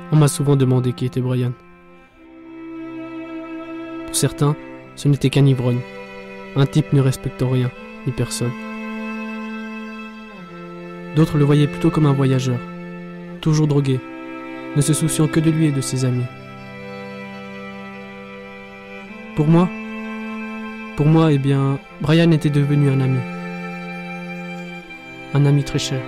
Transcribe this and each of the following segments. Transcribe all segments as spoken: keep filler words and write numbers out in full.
On m'a souvent demandé qui était Brian. Pour certains, ce n'était qu'un ivrogne, un type ne respectant rien, ni personne. D'autres le voyaient plutôt comme un voyageur, toujours drogué, ne se souciant que de lui et de ses amis. Pour moi, pour moi, eh bien, Brian était devenu un ami. Un ami très cher.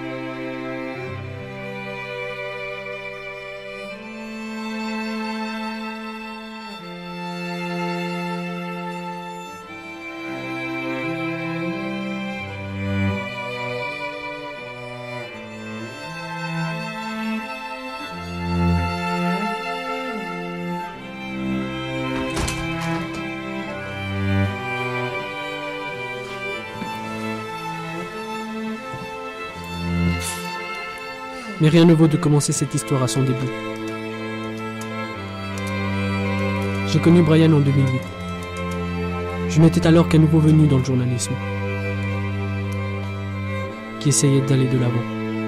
Mais rien ne vaut de commencer cette histoire à son début. J'ai connu Brian en deux mille huit. Je n'étais alors qu'un nouveau venu dans le journalisme, qui essayait d'aller de l'avant.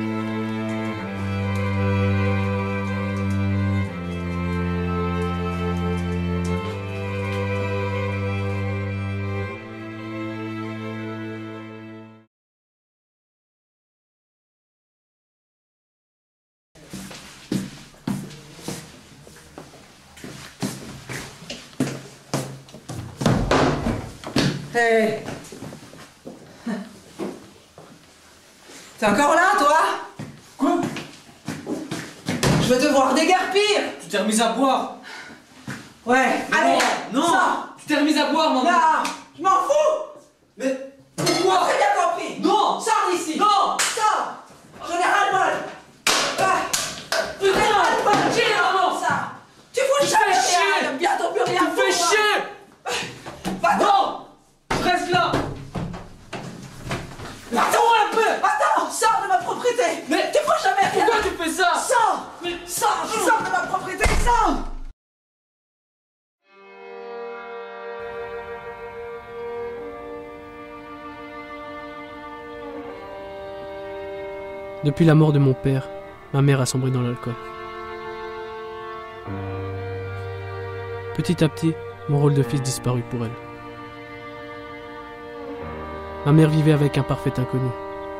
Hey. T'es encore là, toi? Quoi? Je vais te voir déguerpir. Tu t'es remise à boire. Ouais, allez. Non, non. Sors. Tu t'es remise à boire, maman. Là, je m'en fous. Mais Pourquoi? Très bien compris. non. Sors d'ici. Non. Sors. J'en ai ras-le-bol. Ah. Putain, J'en ai ras-le-bol. chier, maman. Ça. Tu fous jamais fais chier. rien. Bientôt plus rien. Tu fais pour moi. chier. Va-t'en. Non. Reste là. Attends un peu. Attends, sors de ma propriété. Mais tu fous jamais rien. pourquoi tu fais ça? Sors. Mais Sors. Sors de ma propriété. Sors. Depuis la mort de mon père, ma mère a sombré dans l'alcool. Petit à petit, mon rôle de fils disparut pour elle. Ma mère vivait avec un parfait inconnu.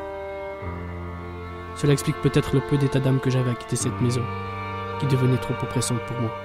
Cela explique peut-être le peu d'état d'âme que j'avais à quitter cette maison, qui devenait trop oppressante pour moi.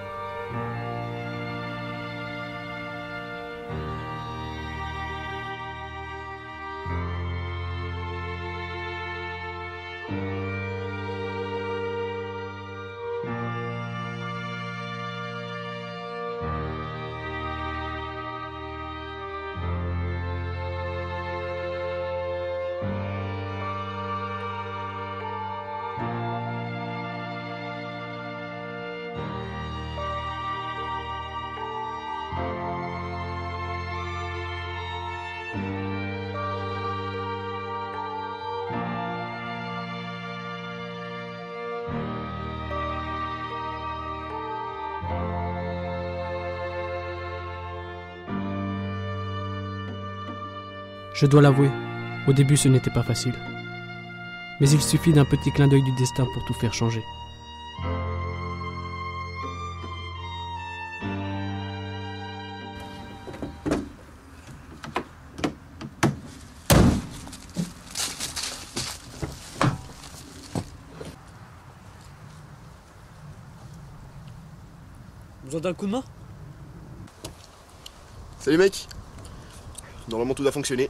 Je dois l'avouer, au début ce n'était pas facile. Mais il suffit d'un petit clin d'œil du destin pour tout faire changer. Besoin d'un coup de main? Salut mec. Normalement tout doit fonctionner.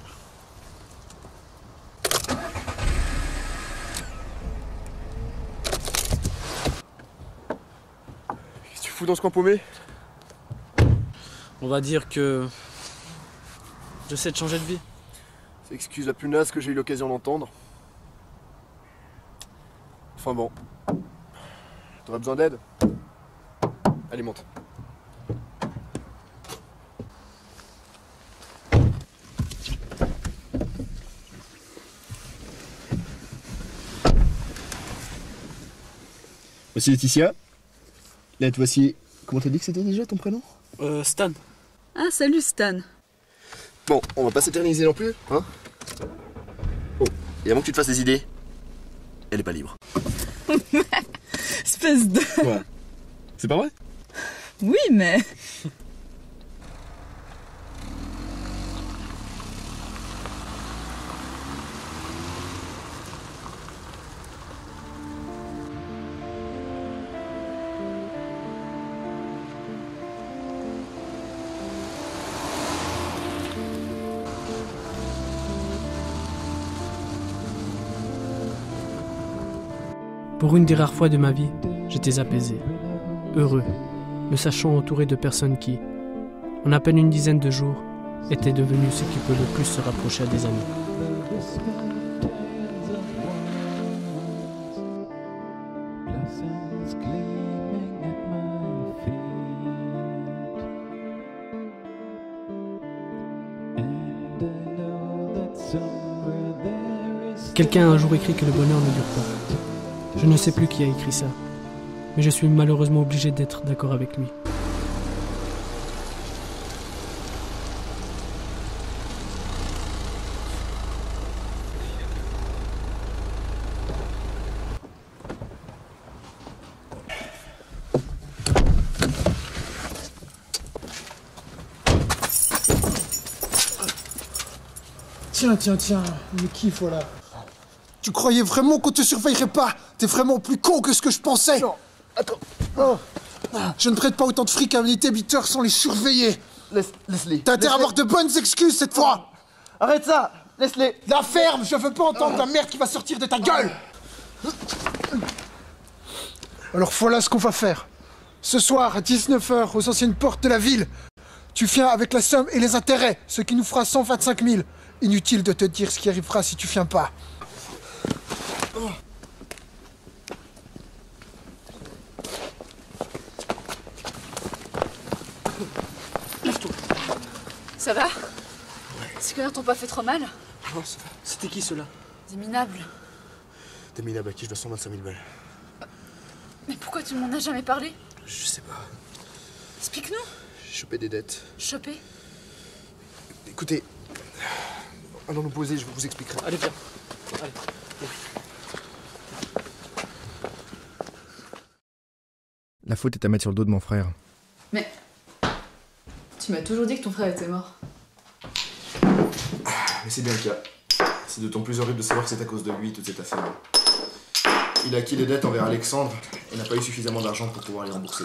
Qu'est-ce que tu fous dans ce coin paumé? On va dire que j'essaie de changer de vie. C'est l'excuse la plus naze que j'ai eu l'occasion d'entendre. Enfin bon. T'aurais besoin d'aide? Allez, monte. Voici Laetitia. Là, voici... Comment t'as dit que c'était déjà ton prénom? Euh, Stan. Ah, salut Stan. Bon, on va pas s'éterniser non plus, hein? Oh, et avant que tu te fasses des idées, elle est pas libre. Espèce de... Quoi? C'est pas vrai? Oui, mais... Pour une des rares fois de ma vie, j'étais apaisé, heureux, me sachant entouré de personnes qui, en à peine une dizaine de jours, étaient devenues ce qui peut le plus se rapprocher à des amis. Quelqu'un a un jour écrit que le bonheur ne dure pas. Je ne sais plus qui a écrit ça, mais je suis malheureusement obligé d'être d'accord avec lui. Tiens, tiens, tiens, me kiffe, voilà. Tu croyais vraiment qu'on te surveillerait pas? T'es vraiment plus con que ce que je pensais. Non, attends. Oh. Je ne prête pas autant de fric à un débiteur sans les surveiller. Laisse, laisse-les. T'as intérêt à avoir de bonnes excuses cette fois. Arrête ça. Laisse-les. La ferme, je veux pas entendre la merde qui va sortir de ta gueule. Alors voilà ce qu'on va faire. Ce soir, à dix-neuf heures, aux anciennes portes de la ville, tu viens avec la somme et les intérêts, ce qui nous fera cent vingt-cinq mille. Inutile de te dire ce qui arrivera si tu viens pas. Ça va? Ces connards t'ont pas fait trop mal? Non, ça va. C'était qui ceux-là? Des minables. Des minables à qui je dois cent vingt-cinq mille balles. Mais pourquoi tu m'en as jamais parlé? Je sais pas. Explique-nous. J'ai chopé des dettes. Choper? Écoutez, allons nous poser, je vous expliquerai. Allez, viens. Allez. La faute est à mettre sur le dos de mon frère. Mais... Tu m'as toujours dit que ton frère était mort. Mais c'est bien le cas. C'est d'autant plus horrible de savoir que c'est à cause de lui toute cette affaire. Il a acquis les dettes envers Alexandre et n'a pas eu suffisamment d'argent pour pouvoir les rembourser.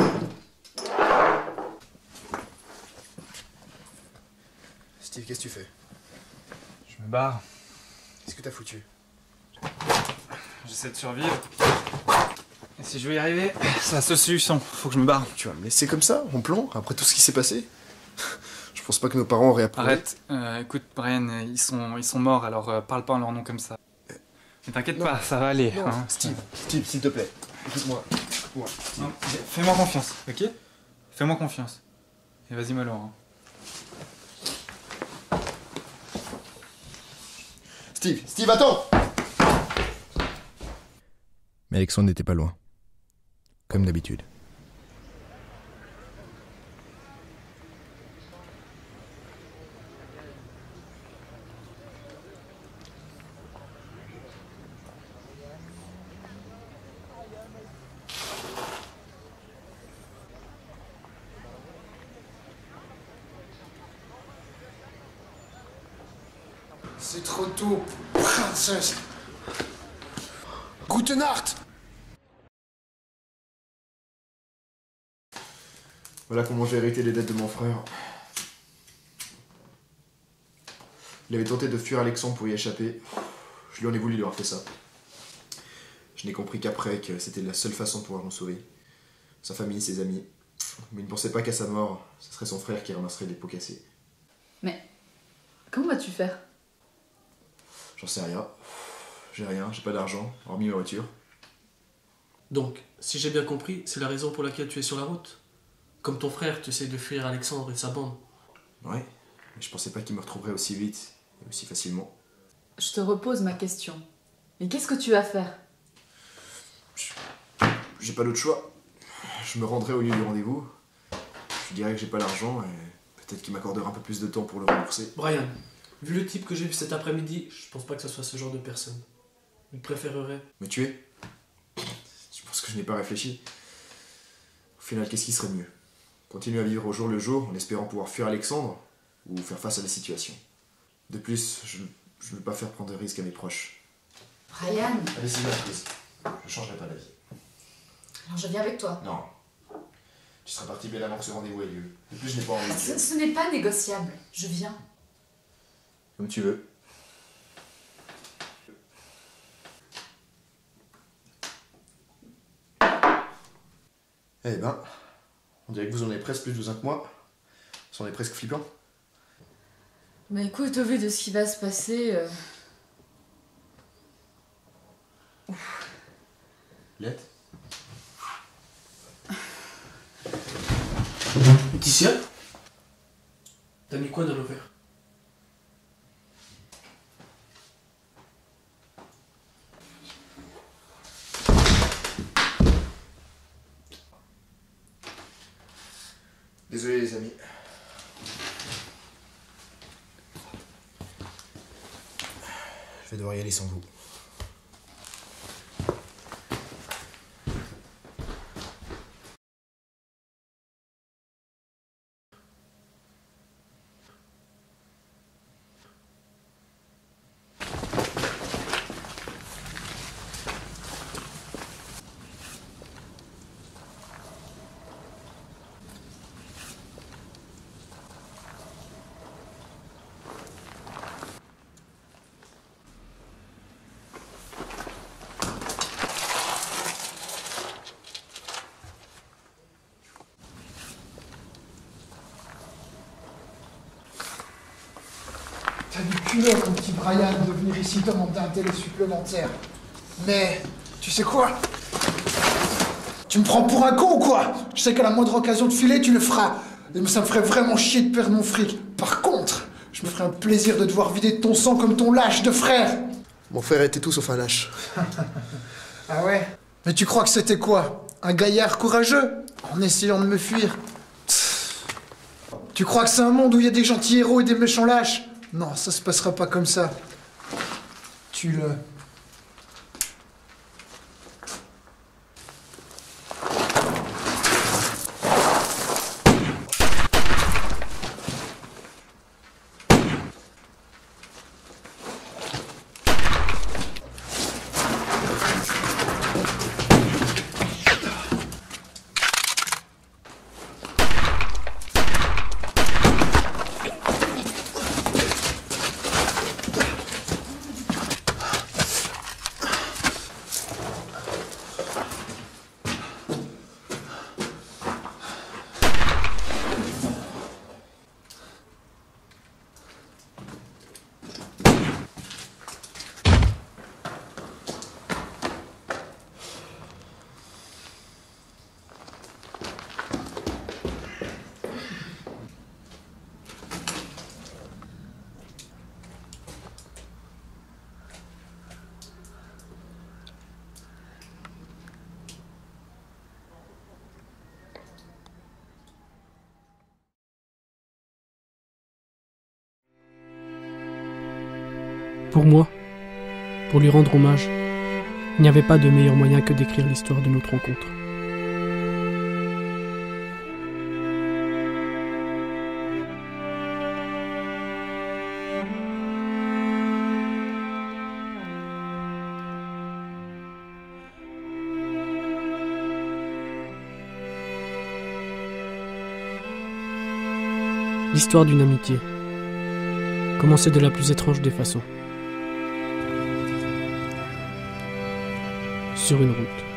Steve, qu'est-ce que tu fais? Je me barre. Qu'est-ce que t'as foutu? J'essaie de survivre. Et si je veux y arriver, c'est la seule solution. Faut que je me barre. Tu vas me laisser comme ça, en plan, après tout ce qui s'est passé? Je pense pas que nos parents auraient approuvé. Arrête. Euh, écoute, Brian, ils sont, ils sont morts, alors euh, parle pas en leur nom comme ça. Mais t'inquiète Non. pas, ça va aller. Non, Hein. Steve, Steve, s'il te plaît, écoute-moi. Écoute-moi. Non, fais-moi confiance, ok? Fais-moi confiance. Et vas-y, Malo. Hein. Steve, Steve, attends! Mais Alexandre n'était pas loin. Comme d'habitude. C'est trop tôt, princesse. Gute Nacht. Voilà comment j'ai hérité les dettes de mon frère. Il avait tenté de fuir Alexandre pour y échapper. Je lui en ai voulu d'avoir fait ça. Je n'ai compris qu'après que c'était la seule façon de pouvoir nous sauver. Sa famille, ses amis. Mais il ne pensait pas qu'à sa mort, ce serait son frère qui ramasserait les pots cassés. Mais... Comment vas-tu faire? J'en sais rien. J'ai rien, j'ai pas d'argent, hormis ma voiture. Donc, si j'ai bien compris, c'est la raison pour laquelle tu es sur la route. Comme ton frère, tu essaies de fuir Alexandre et sa bande. Ouais, mais je pensais pas qu'il me retrouverait aussi vite et aussi facilement. Je te repose ma question. Mais qu'est-ce que tu vas faire? J'ai pas d'autre choix. Je me rendrai au lieu du rendez-vous. Je dirais que j'ai pas l'argent et peut-être qu'il m'accordera un peu plus de temps pour le rembourser. Brian, vu le type que j'ai vu cet après-midi, je pense pas que ce soit ce genre de personne. Il préférerait... Me tuer? Tu penses parce que je n'ai pas réfléchi. Au final, qu'est-ce qui serait mieux? Continuer à vivre au jour le jour en espérant pouvoir fuir Alexandre ou faire face à la situation. De plus, je ne veux pas faire prendre de risques à mes proches. Brian, Allez, c'est bien, prise. Je changerai pas d'avis. alors je viens avec toi. Non. Tu seras parti bien avant que ce rendez-vous ait lieu. De plus, je n'ai pas envie de... Ce, ce n'est pas négociable. Je viens. Comme tu veux. Eh ben, on dirait que vous en avez presque plus douze ans que moi. Ça en est presque flippant. Bah écoute, au vu de ce qui va se passer... Euh... Lettre. Laetitia? T'as mis quoi dans le verre? Désolé les amis. Je vais devoir y aller sans vous. T'as du culot, mon petit Brian, de venir ici demander un délai supplémentaire. Mais, tu sais quoi? Tu me prends pour un con ou quoi? Je sais qu'à la moindre occasion de filer, tu le feras. Et ça me ferait vraiment chier de perdre mon fric. Par contre, je me ferais un plaisir de devoir vider de ton sang comme ton lâche de frère. Mon frère était tout sauf un lâche. Ah ouais? Mais tu crois que c'était quoi? Un gaillard courageux? En essayant de me fuir. Pff. Tu crois que c'est un monde où il y a des gentils héros et des méchants lâches? Non, ça se passera pas comme ça. Tue-le. Pour moi, pour lui rendre hommage, il n'y avait pas de meilleur moyen que d'écrire l'histoire de notre rencontre. L'histoire d'une amitié, commencée de la plus étrange des façons. Sur une route.